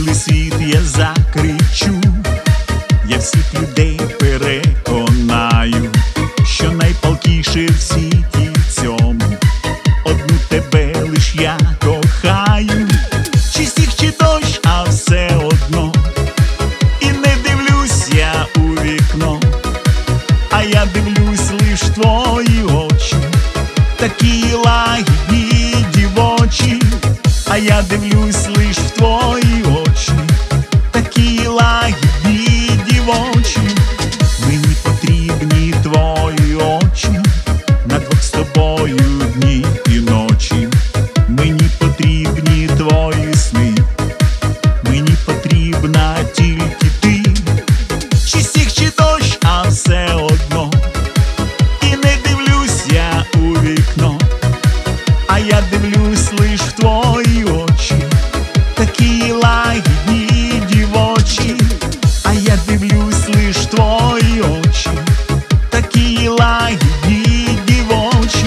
цілий світ я закричу, я всіх людей переконаю, що найпалкіше в світі цьому одну тебе лиш я кохаю. Чи сніг, чи дощ, а все одно, і не дивлюсь я у вікно, а я дивлюсь лиш в твої очі, такі лагідні дівочі. А я дивлюсь лиш в твої очі, такі лагідні дівочі. Мені потрібні твої очі, на двох з тобою дні і ночі. Мені потрібні твої сни, мені потрібна тільки ти. Чи сніг, чи дощ, а все одно, і не дивлюсь я у вікно, а я дивлюсь лиш в твої очі, такі лагідні дівочі. А я дивлюсь лиш в твої очі, такі лагідні дівочі.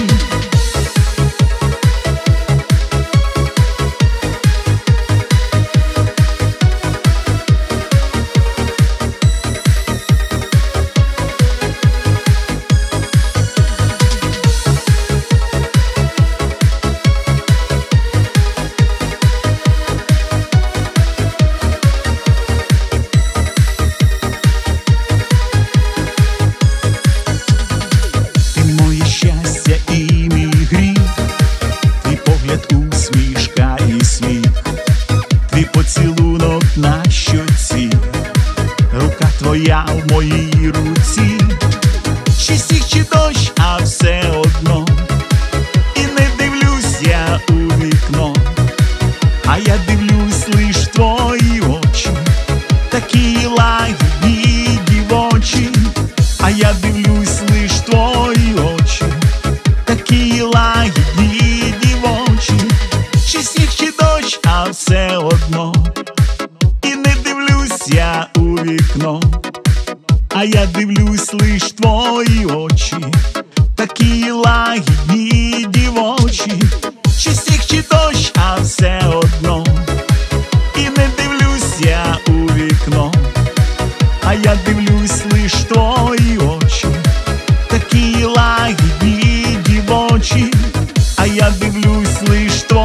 Усмішка і сміх, твій поцілунок на щоці, рука твоя в моїй руці. Чи сніг, чи дощ, а все одно, і не дивлюсь я у вікно, а я дивлюсь лиш в твої очі, такі лагідні дівочі. А я дивлюсь лиш в твої очі, такі лагідні дівочі. Чи сніг, чи дощ, а все одно, і не дивлюсь я у вікно, а я дивлюсь лиш в твої очі, такі лагідні дівочі. Чи сніг, чи дощ, а все одно, і не дивлюсь я у вікно, а я дивлюсь лиш в твої очі, такі лагідні дівочі. А я дивлюсь лиш в твої очі.